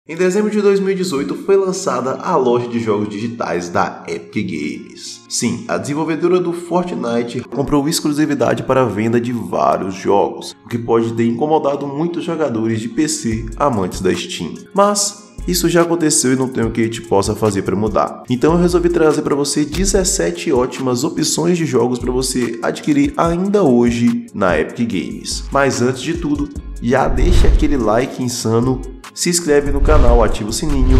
Em dezembro de 2018 foi lançada a loja de jogos digitais da Epic Games. Sim, a desenvolvedora do Fortnite comprou exclusividade para a venda de vários jogos, o que pode ter incomodado muitos jogadores de PC amantes da Steam. Mas isso já aconteceu e não tem o que a gente possa fazer para mudar. Então eu resolvi trazer para você 17 ótimas opções de jogos para você adquirir ainda hoje na Epic Games. Mas antes de tudo, já deixa aquele like insano, se inscreve no canal, ativa o sininho.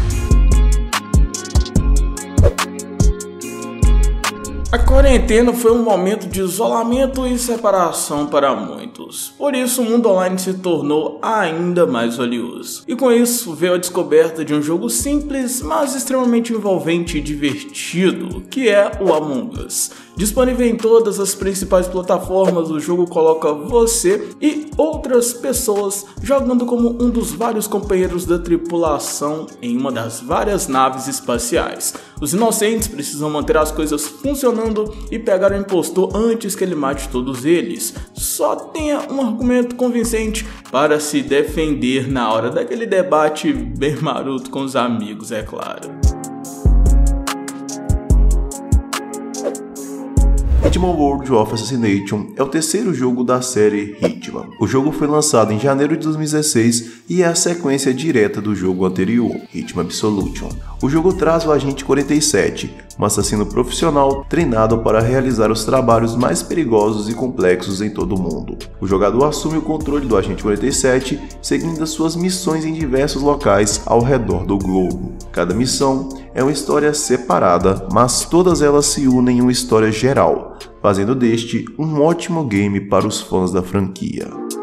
A quarentena foi um momento de isolamento e separação para muitos. Por isso, o mundo online se tornou ainda mais valioso. E com isso, veio a descoberta de um jogo simples, mas extremamente envolvente e divertido, que é o Among Us. Disponível em todas as principais plataformas, o jogo coloca você e outras pessoas jogando como um dos vários companheiros da tripulação em uma das várias naves espaciais. Os inocentes precisam manter as coisas funcionando e pegar o impostor antes que ele mate todos eles. Só tenha um argumento convincente para se defender na hora daquele debate bem maroto com os amigos, é claro. Hitman World of Assassination é o terceiro jogo da série Hitman. O jogo foi lançado em janeiro de 2016 e é a sequência direta do jogo anterior, Hitman Absolution. O jogo traz o Agente 47, um assassino profissional treinado para realizar os trabalhos mais perigosos e complexos em todo o mundo. O jogador assume o controle do Agente 47, seguindo as suas missões em diversos locais ao redor do globo. Cada missão é uma história separada, mas todas elas se unem em uma história geral, fazendo deste um ótimo game para os fãs da franquia.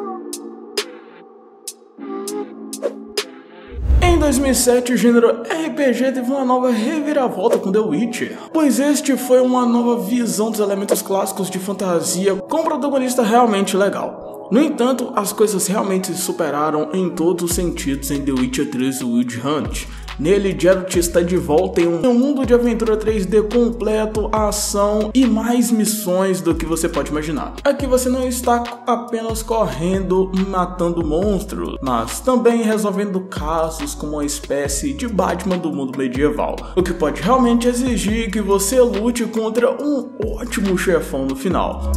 Em 2007, o gênero RPG teve uma nova reviravolta com The Witcher, pois este foi uma nova visão dos elementos clássicos de fantasia com um protagonista realmente legal. No entanto, as coisas realmente se superaram em todos os sentidos em The Witcher 3 Wild Hunt. Nele, Geralt está de volta em um mundo de aventura 3D completo, ação e mais missões do que você pode imaginar. Aqui você não está apenas correndo e matando monstros, mas também resolvendo casos como uma espécie de Batman do mundo medieval, o que pode realmente exigir que você lute contra um ótimo chefão no final.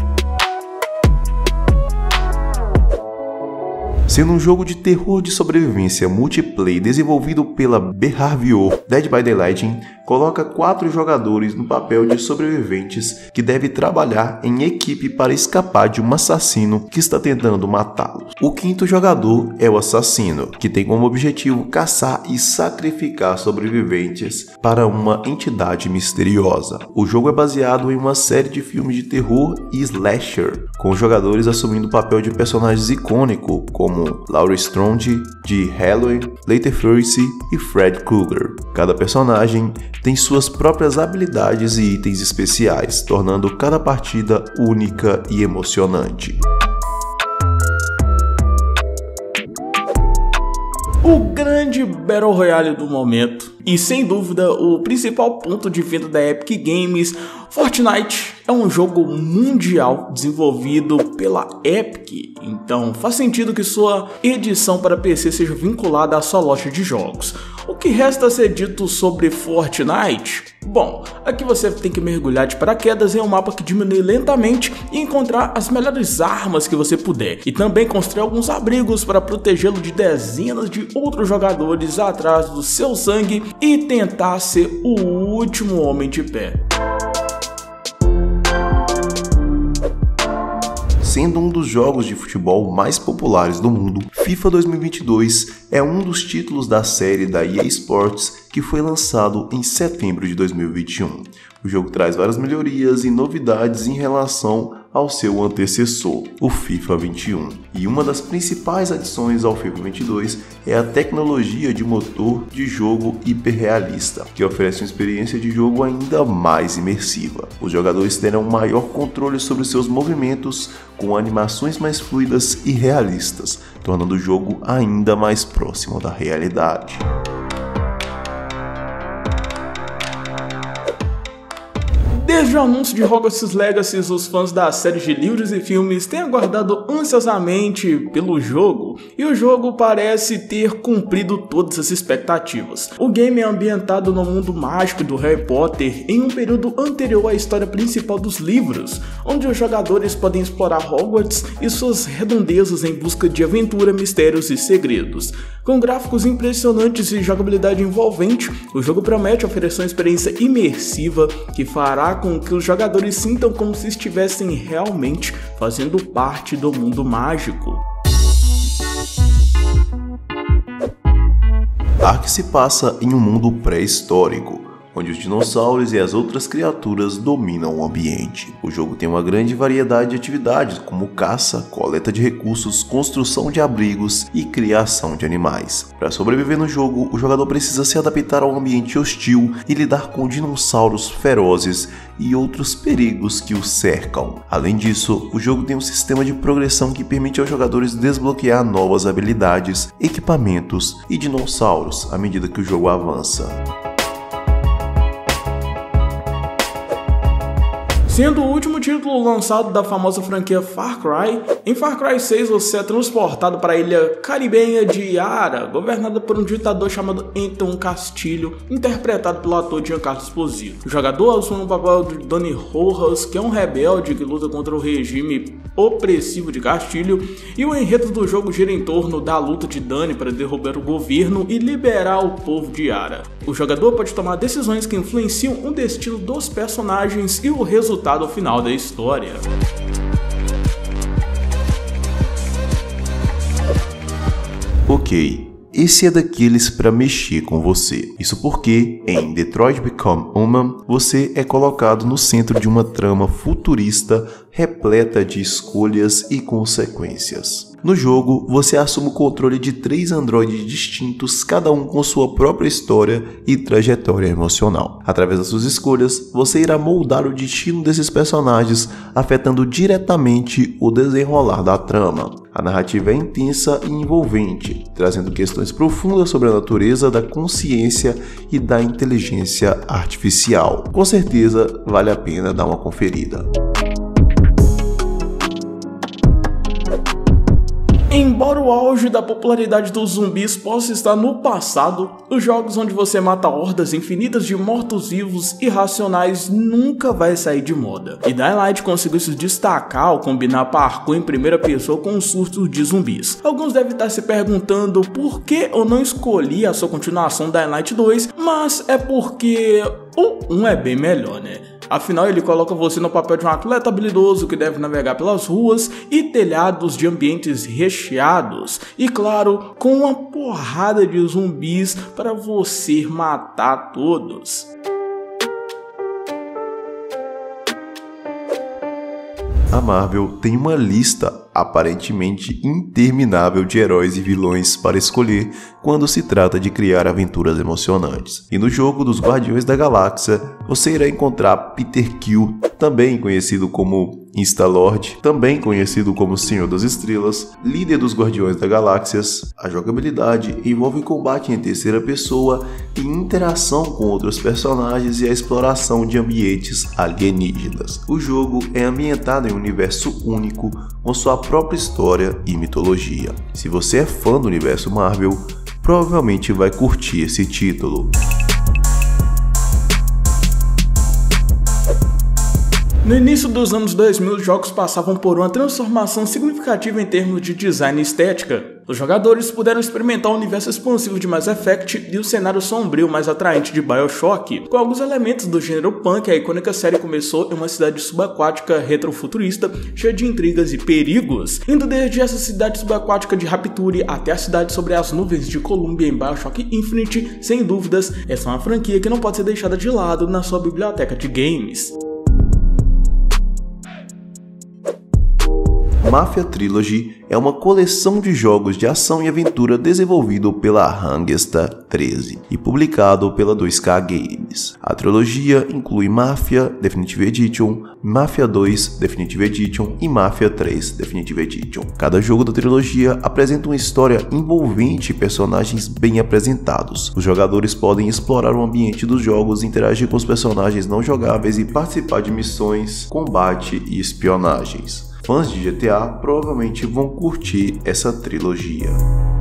Sendo um jogo de terror de sobrevivência multiplayer desenvolvido pela Behaviour, Dead by Daylight coloca 4 jogadores no papel de sobreviventes que devem trabalhar em equipe para escapar de um assassino que está tentando matá-los. O quinto jogador é o assassino, que tem como objetivo caçar e sacrificar sobreviventes para uma entidade misteriosa. O jogo é baseado em uma série de filmes de terror e slasher, com os jogadores assumindo o papel de personagens icônicos como Laurie Strode, de Halloween, Leatherface e Fred Krueger. Cada personagem tem suas próprias habilidades e itens especiais, tornando cada partida única e emocionante. O grande Battle Royale do momento, e sem dúvida o principal ponto de venda da Epic Games, Fortnite é um jogo mundial desenvolvido pela Epic, então faz sentido que sua edição para PC seja vinculada à sua loja de jogos. O que resta ser dito sobre Fortnite? Bom, aqui você tem que mergulhar de paraquedas em um mapa que diminui lentamente e encontrar as melhores armas que você puder, e também construir alguns abrigos para protegê-lo de dezenas de outros jogadores atrás do seu sangue e tentar ser o último homem de pé. Sendo um dos jogos de futebol mais populares do mundo, FIFA 2022 é um dos títulos da série da EA Sports que foi lançado em setembro de 2021. O jogo traz várias melhorias e novidades em relação ao seu antecessor, o FIFA 21. E uma das principais adições ao FIFA 22 é a tecnologia de motor de jogo hiperrealista, que oferece uma experiência de jogo ainda mais imersiva. Os jogadores terão um maior controle sobre seus movimentos, com animações mais fluidas e realistas, tornando o jogo ainda mais próximo da realidade. Desde o anúncio de Hogwarts Legacy, os fãs das séries de livros e filmes têm aguardado ansiosamente pelo jogo, e o jogo parece ter cumprido todas as expectativas. O game é ambientado no mundo mágico do Harry Potter em um período anterior à história principal dos livros, onde os jogadores podem explorar Hogwarts e suas redondezas em busca de aventura, mistérios e segredos. Com gráficos impressionantes e jogabilidade envolvente, o jogo promete oferecer uma experiência imersiva que fará com que os jogadores sintam como se estivessem realmente fazendo parte do mundo mágico. Ark se passa em um mundo pré-histórico, onde os dinossauros e as outras criaturas dominam o ambiente. O jogo tem uma grande variedade de atividades, como caça, coleta de recursos, construção de abrigos e criação de animais. Para sobreviver no jogo, o jogador precisa se adaptar ao ambiente hostil e lidar com dinossauros ferozes e outros perigos que o cercam. Além disso, o jogo tem um sistema de progressão que permite aos jogadores desbloquear novas habilidades, equipamentos e dinossauros à medida que o jogo avança. Sendo o último título lançado da famosa franquia Far Cry, em Far Cry 6 você é transportado para a ilha caribenha de Yara, governada por um ditador chamado Anton Castilho, interpretado pelo ator Giancarlo Esposito. O jogador assume o papel de Dani Rojas, que é um rebelde que luta contra o regime opressivo de Castilho, e o enredo do jogo gira em torno da luta de Dani para derrubar o governo e liberar o povo de Yara. O jogador pode tomar decisões que influenciam o destino dos personagens e o resultado final da história. Ok, esse é daqueles para mexer com você. Isso porque, em Detroit Become Human, você é colocado no centro de uma trama futurista repleta de escolhas e consequências. No jogo, você assume o controle de 3 androides distintos, cada um com sua própria história e trajetória emocional. Através das suas escolhas, você irá moldar o destino desses personagens, afetando diretamente o desenrolar da trama. A narrativa é intensa e envolvente, trazendo questões profundas sobre a natureza da consciência e da inteligência artificial. Com certeza, vale a pena dar uma conferida. Embora o auge da popularidade dos zumbis possa estar no passado, os jogos onde você mata hordas infinitas de mortos-vivos irracionais nunca vai sair de moda. E Dying Light conseguiu se destacar ao combinar parkour em primeira pessoa com surtos de zumbis. Alguns devem estar se perguntando por que eu não escolhi a sua continuação Dying Light 2, mas é porque o 1 é bem melhor, né? Afinal, ele coloca você no papel de um atleta habilidoso que deve navegar pelas ruas e telhados de ambientes recheados. E claro, com uma porrada de zumbis para você matar todos. A Marvel tem uma lista aparentemente interminável de heróis e vilões para escolher quando se trata de criar aventuras emocionantes. E no jogo dos Guardiões da Galáxia, você irá encontrar Peter Quill, também conhecido como Star-Lord, também conhecido como Senhor das Estrelas, líder dos Guardiões da Galáxia. A jogabilidade envolve combate em terceira pessoa e interação com outros personagens e a exploração de ambientes alienígenas. O jogo é ambientado em um universo único, com sua própria história e mitologia. Se você é fã do universo Marvel, provavelmente vai curtir esse título. No início dos anos 2000, os jogos passavam por uma transformação significativa em termos de design e estética. Os jogadores puderam experimentar o universo expansivo de Mass Effect e o cenário sombrio mais atraente de BioShock. Com alguns elementos do gênero punk, a icônica série começou em uma cidade subaquática retrofuturista, cheia de intrigas e perigos, indo desde essa cidade subaquática de Rapture até a cidade sobre as nuvens de Columbia em BioShock Infinite. Sem dúvidas, essa é uma franquia que não pode ser deixada de lado na sua biblioteca de games. Mafia Trilogy é uma coleção de jogos de ação e aventura desenvolvido pela Hanguesta 13 e publicado pela 2K Games. A trilogia inclui Mafia Definitive Edition, Mafia 2 Definitive Edition e Mafia 3 Definitive Edition. Cada jogo da trilogia apresenta uma história envolvente e personagens bem apresentados. Os jogadores podem explorar o ambiente dos jogos, interagir com os personagens não jogáveis e participar de missões, combate e espionagens. Fãs de GTA provavelmente vão curtir essa trilogia.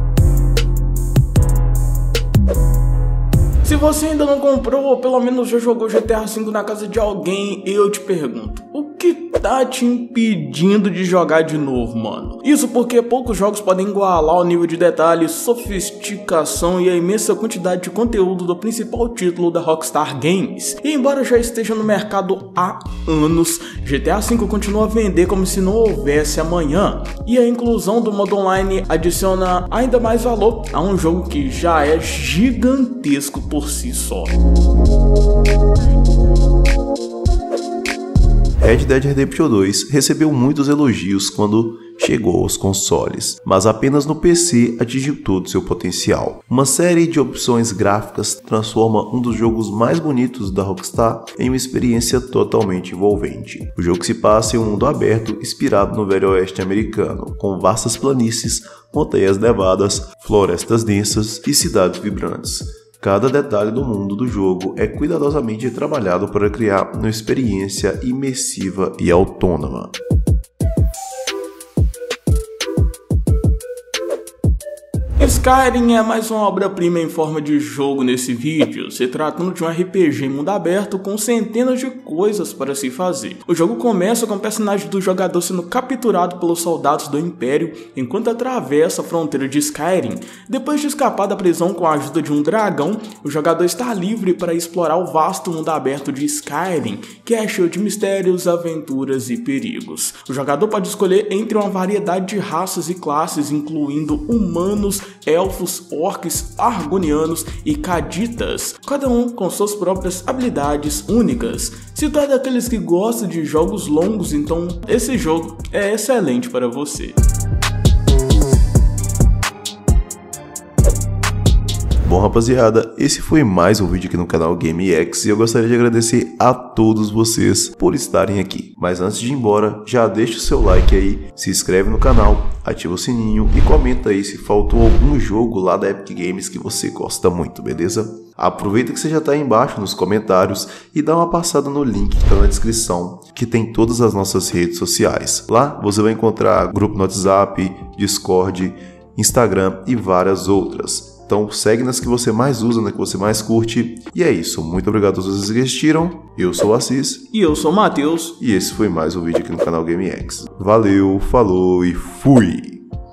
Se você ainda não comprou ou pelo menos já jogou GTA V na casa de alguém, eu te pergunto, o que tá te impedindo de jogar de novo, mano? Isso porque poucos jogos podem igualar o nível de detalhe, sofisticação e a imensa quantidade de conteúdo do principal título da Rockstar Games. E embora já esteja no mercado há anos, GTA V continua a vender como se não houvesse amanhã. E a inclusão do modo online adiciona ainda mais valor a um jogo que já é gigantesco por si só. Red Dead Redemption 2 recebeu muitos elogios quando chegou aos consoles, mas apenas no PC atingiu todo seu potencial. Uma série de opções gráficas transforma um dos jogos mais bonitos da Rockstar em uma experiência totalmente envolvente. O jogo se passa em um mundo aberto inspirado no Velho Oeste americano, com vastas planícies, montanhas nevadas, florestas densas e cidades vibrantes. Cada detalhe do mundo do jogo é cuidadosamente trabalhado para criar uma experiência imersiva e autônoma. Skyrim é mais uma obra-prima em forma de jogo nesse vídeo, se tratando de um RPG em mundo aberto com centenas de coisas para se fazer. O jogo começa com o personagem do jogador sendo capturado pelos soldados do Império enquanto atravessa a fronteira de Skyrim. Depois de escapar da prisão com a ajuda de um dragão, o jogador está livre para explorar o vasto mundo aberto de Skyrim, que é cheio de mistérios, aventuras e perigos. O jogador pode escolher entre uma variedade de raças e classes, incluindo humanos, elfos, orcs, argonianos e caditas, cada um com suas próprias habilidades únicas. Se tu é daqueles que gosta de jogos longos, então esse jogo é excelente para você. Bom, rapaziada, esse foi mais um vídeo aqui no canal GameX e eu gostaria de agradecer a todos vocês por estarem aqui. Mas antes de ir embora, já deixa o seu like aí, se inscreve no canal, ativa o sininho e comenta aí se faltou algum jogo lá da Epic Games que você gosta muito, beleza? Aproveita que você já está aí embaixo nos comentários e dá uma passada no link que está na descrição, que tem todas as nossas redes sociais. Lá você vai encontrar grupo no WhatsApp, Discord, Instagram e várias outras. Então segue nas que você mais usa, nas que você mais curte. E é isso, muito obrigado a todos vocês que assistiram. Eu sou o Assis. E eu sou o Matheus. E esse foi mais um vídeo aqui no canal GameX. Valeu, falou e fui!